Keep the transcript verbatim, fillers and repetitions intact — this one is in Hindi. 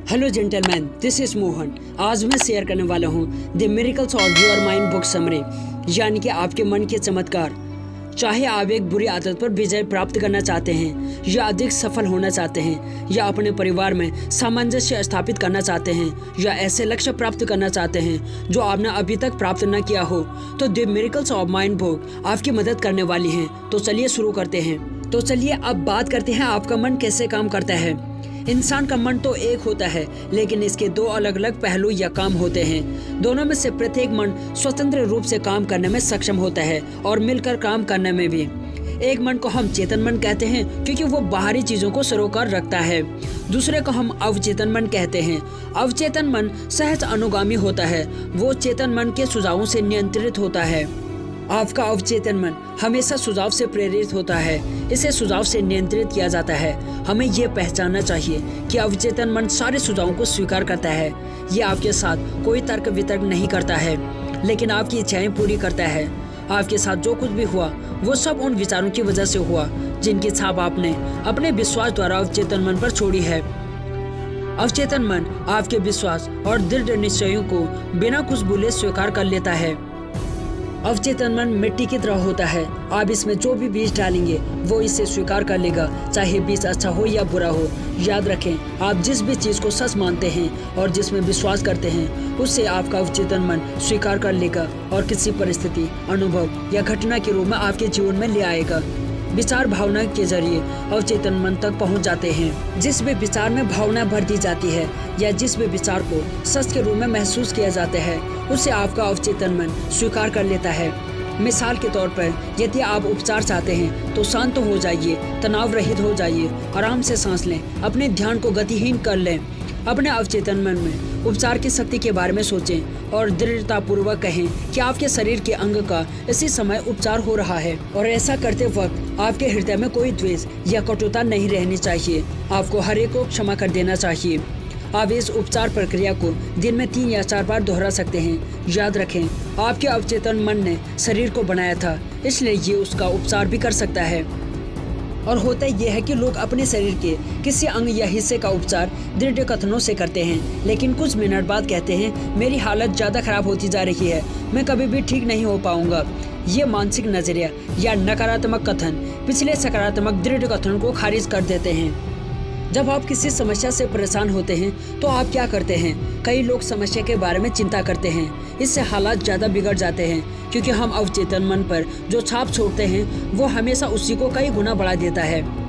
Hello gentleman, this is Mohan. आज मैं शेयर करने वाला हूँ the miracles of your mind book summary, यानी कि आपके मन के चमत्कार। चाहे आप एक बुरी आदत पर विजय प्राप्त करना चाहते हैं, या अधिक सफल होना चाहते हैं, या अपने परिवार में सामंजस्य स्थापित करना चाहते हैं, या ऐसे लक्ष्य प्राप्त करना चाहते हैं जो आपने अभी तक प्राप्त न किया हो, तो the miracles of mind book आपकी मदद करने वाली हैं। तो चलिए शुरू करते हैं। तो चलिए अब बात करते हैं आपका मन कैसे काम करता है। इंसान का मन तो एक होता है, लेकिन इसके दो अलग अलग पहलू या काम होते हैं। दोनों में से प्रत्येक मन स्वतंत्र रूप से काम करने में सक्षम होता है और मिलकर काम करने में भी। एक मन को हम चेतन मन कहते हैं क्योंकि वो बाहरी चीजों को सरोकार रखता है। दूसरे को हम अवचेतन मन कहते हैं। अवचेतन मन सहज अनुगामी होता है, वो चेतन मन के सुझावों से नियंत्रित होता है। आपका अवचेतन मन हमेशा सुझाव से प्रेरित होता है, इसे सुझाव से नियंत्रित किया जाता है। हमें ये पहचानना चाहिए कि अवचेतन मन सारे सुझावों को स्वीकार करता है। ये आपके साथ कोई तर्क वितर्क नहीं करता है, लेकिन आपकी इच्छाएं पूरी करता है। आपके साथ जो कुछ भी हुआ वो सब उन विचारों की वजह से हुआ जिनकी छाप आपने अपने विश्वास द्वारा अवचेतन मन पर छोड़ी है। अवचेतन मन आपके विश्वास और दृढ़ निश्चयों को बिना कुछ बोले स्वीकार कर लेता है। अवचेतन मन मिट्टी की तरह होता है, आप इसमें जो भी बीज डालेंगे वो इसे स्वीकार कर लेगा, चाहे बीज अच्छा हो या बुरा हो। याद रखें, आप जिस भी चीज़ को सच मानते हैं और जिसमें विश्वास करते हैं उससे आपका अवचेतन मन स्वीकार कर लेगा और किसी परिस्थिति, अनुभव या घटना के रूप में आपके जीवन में ले आएगा। विचार भावना के जरिए अवचेतन मन तक पहुंच जाते हैं। जिस भी विचार में भावना भर दी जाती है या जिस भी विचार को सच के रूप में महसूस किया जाता है उसे आपका अवचेतन मन स्वीकार कर लेता है। मिसाल के तौर पर, यदि आप उपचार चाहते हैं तो शांत हो जाइए, तनाव रहित हो जाइए, आराम से सांस लें, अपने ध्यान को गतिहीन कर लें। अपने अवचेतन मन में उपचार की शक्ति के बारे में सोचें और दृढ़तापूर्वक कहें कि आपके शरीर के अंग का इसी समय उपचार हो रहा है। और ऐसा करते वक्त आपके हृदय में कोई द्वेष या कटुता नहीं रहनी चाहिए। आपको हर एक को क्षमा कर देना चाहिए। आप इस उपचार प्रक्रिया को दिन में तीन या चार बार दोहरा सकते हैं। याद रखें, आपके अवचेतन मन ने शरीर को बनाया था, इसलिए ये उसका उपचार भी कर सकता है। और होता यह है कि लोग अपने शरीर के किसी अंग या हिस्से का उपचार दृढ़ कथनों से करते हैं, लेकिन कुछ मिनट बाद कहते हैं मेरी हालत ज़्यादा खराब होती जा रही है, मैं कभी भी ठीक नहीं हो पाऊंगा। ये मानसिक नजरिया या नकारात्मक कथन पिछले सकारात्मक दृढ़ कथन को खारिज कर देते हैं। जब आप किसी समस्या से परेशान होते हैं तो आप क्या करते हैं? कई लोग समस्या के बारे में चिंता करते हैं, इससे हालात ज़्यादा बिगड़ जाते हैं, क्योंकि हम अवचेतन मन पर जो छाप छोड़ते हैं वो हमेशा उसी को कई गुना बढ़ा देता है।